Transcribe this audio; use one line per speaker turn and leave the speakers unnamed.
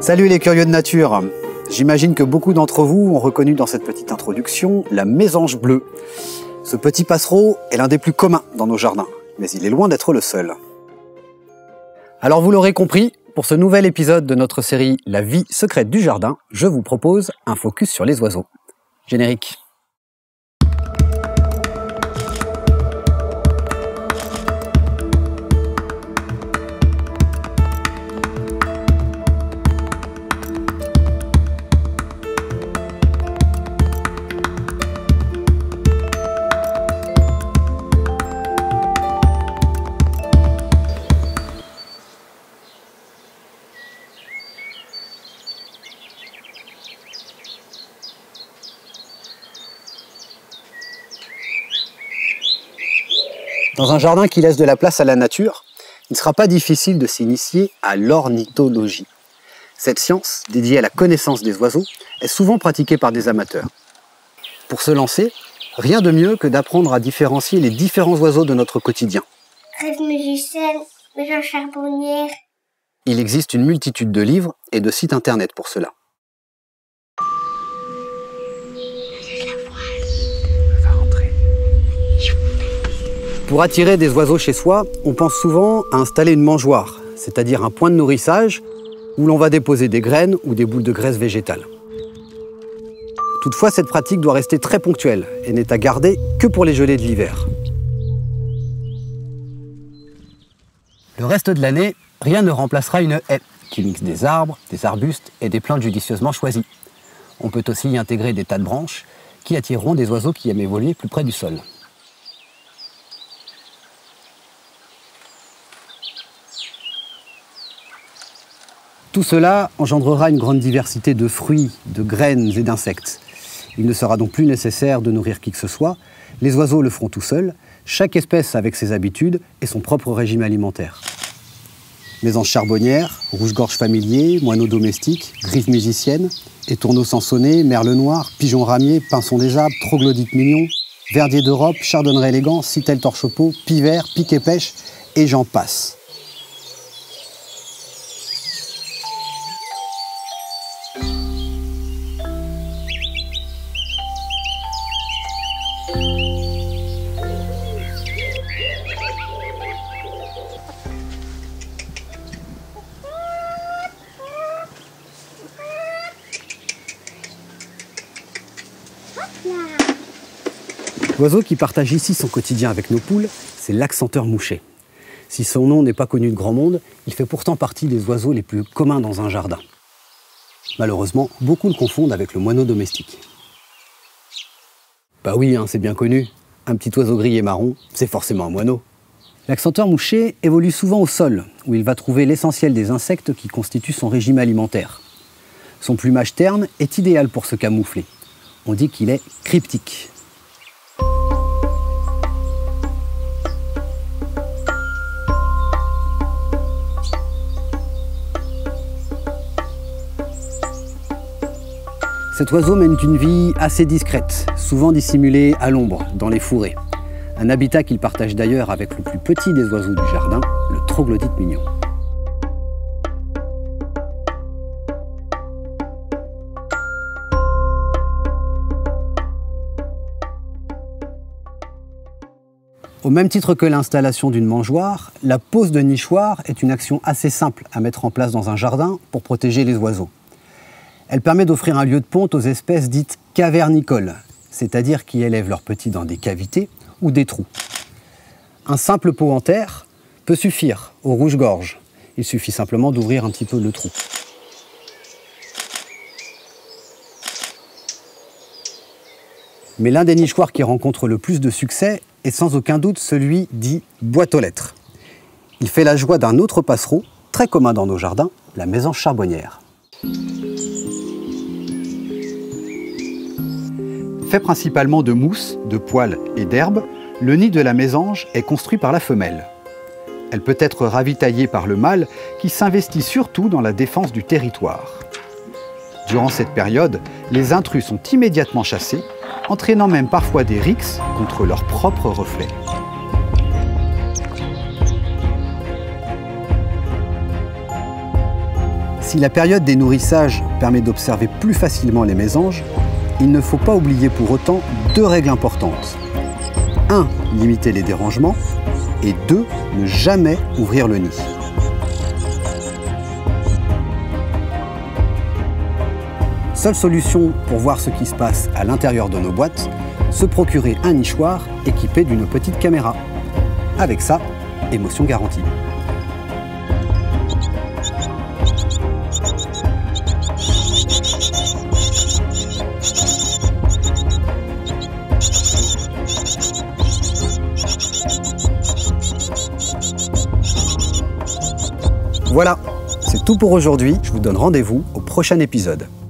Salut les curieux de nature. J'imagine que beaucoup d'entre vous ont reconnu dans cette petite introduction la mésange bleue. Ce petit passereau est l'un des plus communs dans nos jardins, mais il est loin d'être le seul. Alors vous l'aurez compris, pour ce nouvel épisode de notre série La vie secrète du jardin, je vous propose un focus sur les oiseaux. Générique. Dans un jardin qui laisse de la place à la nature, il ne sera pas difficile de s'initier à l'ornithologie. Cette science, dédiée à la connaissance des oiseaux, est souvent pratiquée par des amateurs. Pour se lancer, rien de mieux que d'apprendre à différencier les différents oiseaux de notre quotidien.
Rêve musicienne, mésange charbonnière.
Il existe une multitude de livres et de sites internet pour cela. Pour attirer des oiseaux chez soi, on pense souvent à installer une mangeoire, c'est-à-dire un point de nourrissage où l'on va déposer des graines ou des boules de graisse végétale. Toutefois, cette pratique doit rester très ponctuelle et n'est à garder que pour les gelées de l'hiver. Le reste de l'année, rien ne remplacera une haie qui mixe des arbres, des arbustes et des plantes judicieusement choisies. On peut aussi y intégrer des tas de branches qui attireront des oiseaux qui aiment évoluer plus près du sol. Tout cela engendrera une grande diversité de fruits, de graines et d'insectes. Il ne sera donc plus nécessaire de nourrir qui que ce soit. Les oiseaux le feront tout seuls, chaque espèce avec ses habitudes et son propre régime alimentaire. Mésange charbonnière, rouge-gorge familier, moineau domestique, grive musicienne, étourneau sansonnet, merle noir, pigeon ramier, pinson des arbres, troglodyte mignon, verdier d'Europe, chardonneret élégant, citelle torche-peau, pivert, pique et pêche, et j'en passe. L'oiseau qui partage ici son quotidien avec nos poules, c'est l'accenteur mouchet. Si son nom n'est pas connu de grand monde, il fait pourtant partie des oiseaux les plus communs dans un jardin. Malheureusement, beaucoup le confondent avec le moineau domestique. Bah oui, c'est bien connu. Un petit oiseau gris et marron, c'est forcément un moineau. L'accenteur mouchet évolue souvent au sol, où il va trouver l'essentiel des insectes qui constituent son régime alimentaire. Son plumage terne est idéal pour se camoufler. On dit qu'il est cryptique. Cet oiseau mène une vie assez discrète, souvent dissimulée à l'ombre, dans les fourrés. Un habitat qu'il partage d'ailleurs avec le plus petit des oiseaux du jardin, le troglodyte mignon. Au même titre que l'installation d'une mangeoire, la pose de nichoirs est une action assez simple à mettre en place dans un jardin pour protéger les oiseaux. Elle permet d'offrir un lieu de ponte aux espèces dites cavernicoles, c'est-à-dire qui élèvent leurs petits dans des cavités ou des trous. Un simple pot en terre peut suffire au rouge-gorge. Il suffit simplement d'ouvrir un petit peu le trou. Mais l'un des nichoirs qui rencontre le plus de succès est sans aucun doute celui dit boîte aux lettres. Il fait la joie d'un autre passereau, très commun dans nos jardins, la mésange charbonnière. Fait principalement de mousse, de poils et d'herbes, le nid de la mésange est construit par la femelle. Elle peut être ravitaillée par le mâle qui s'investit surtout dans la défense du territoire. Durant cette période, les intrus sont immédiatement chassés, entraînant même parfois des rixes contre leurs propres reflets. Si la période des nourrissages permet d'observer plus facilement les mésanges, il ne faut pas oublier pour autant 2 règles importantes. 1. Limiter les dérangements. Et 2. Ne jamais ouvrir le nid. Seule solution pour voir ce qui se passe à l'intérieur de nos boîtes, se procurer un nichoir équipé d'une petite caméra. Avec ça, émotion garantie. Voilà, c'est tout pour aujourd'hui. Je vous donne rendez-vous au prochain épisode.